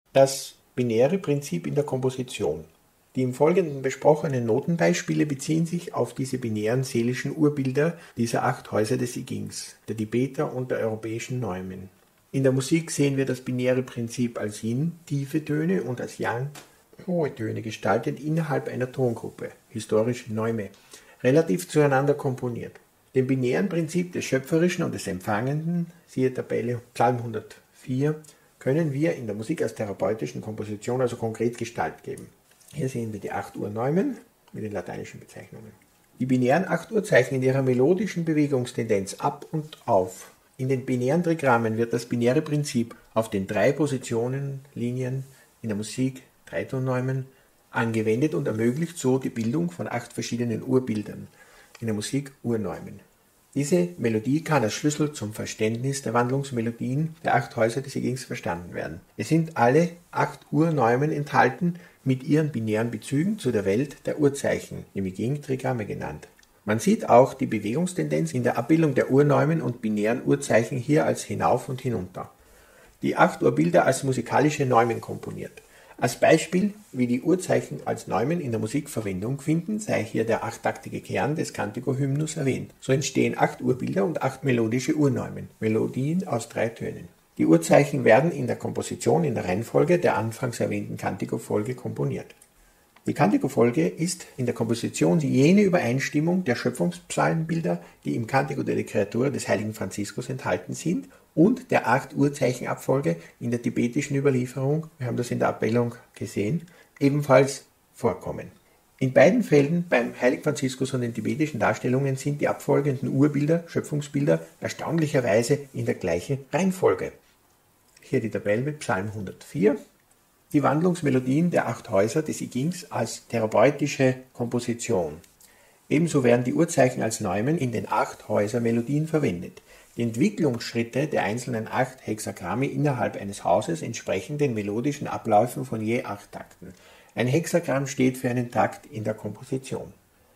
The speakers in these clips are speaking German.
Das binäre Prinzip in der Komposition. Die im Folgenden besprochenen Notenbeispiele beziehen sich auf diese binären seelischen Urbilder dieser 8 Häuser des I Chings, der Tibeter und der europäischen Neumen. In der Musik sehen wir das binäre Prinzip als Yin, tiefe Töne, und als Yang, hohe Töne, gestaltet innerhalb einer Tongruppe, historisch Neume, relativ zueinander komponiert. Dem binären Prinzip des Schöpferischen und des Empfangenden, siehe Tabelle Psalm 104, können wir in der Musik als therapeutischen Komposition also konkret Gestalt geben. Hier sehen wir die 8 Urneumen mit den lateinischen Bezeichnungen. Die binären 8 Urzeichen in ihrer melodischen Bewegungstendenz ab und auf. In den binären Trigrammen wird das binäre Prinzip auf den 3 Positionenlinien in der Musik, Dritonneumen, angewendet und ermöglicht so die Bildung von 8 verschiedenen Urbildern, in der Musik Urneumen. Diese Melodie kann als Schlüssel zum Verständnis der Wandlungsmelodien der 8 Häuser des I Chings verstanden werden. Es sind alle 8 Urneumen enthalten, mit ihren binären Bezügen zu der Welt der Urzeichen, im I Ching Trigramme genannt. Man sieht auch die Bewegungstendenz in der Abbildung der Urneumen und binären Urzeichen hier als hinauf und hinunter. Die 8 Urbilder als musikalische Neumen komponiert. Als Beispiel, wie die Urzeichen als Neumen in der Musik Verwendung finden, sei hier der 8-taktige Kern des Cantico-Hymnus erwähnt. So entstehen 8 Urbilder und 8 melodische Urneumen, Melodien aus 3 Tönen. Die Urzeichen werden in der Komposition in der Reihenfolge der anfangs erwähnten Cantico-Folge komponiert. Die Cantico-Folge ist in der Komposition jene Übereinstimmung der Schöpfungspsalmenbilder, die im Cantico delle Creature des heiligen Franziskus enthalten sind, und der 8 Urzeichenabfolge in der tibetischen Überlieferung, wir haben das in der Abbildung gesehen, ebenfalls vorkommen. In beiden Fällen, beim heiligen Franziskus und den tibetischen Darstellungen, sind die abfolgenden Urbilder, Schöpfungsbilder, erstaunlicherweise in der gleichen Reihenfolge. Hier die Tabelle mit Psalm 104. Die Wandlungsmelodien der 8 Häuser des I Chings als therapeutische Komposition. Ebenso werden die Urzeichen als Neumen in den 8 Häuser-Melodien verwendet. Die Entwicklungsschritte der einzelnen 8 Hexagramme innerhalb eines Hauses entsprechen den melodischen Abläufen von je 8 Takten. Ein Hexagramm steht für einen Takt in der Komposition.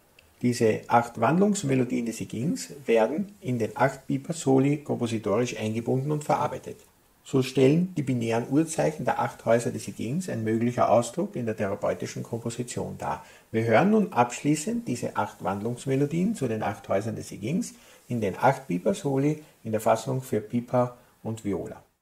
Diese 8 Wandlungsmelodien des I Chings werden in den 8 Piper Soli kompositorisch eingebunden und verarbeitet. So stellen die binären Urzeichen der 8 Häuser des I Chings ein möglicher Ausdruck in der therapeutischen Komposition dar. Wir hören nun abschließend diese 8 Wandlungsmelodien zu den 8 Häusern des I Chings in den 8 Piper Soli in der Fassung für Piper und Viola.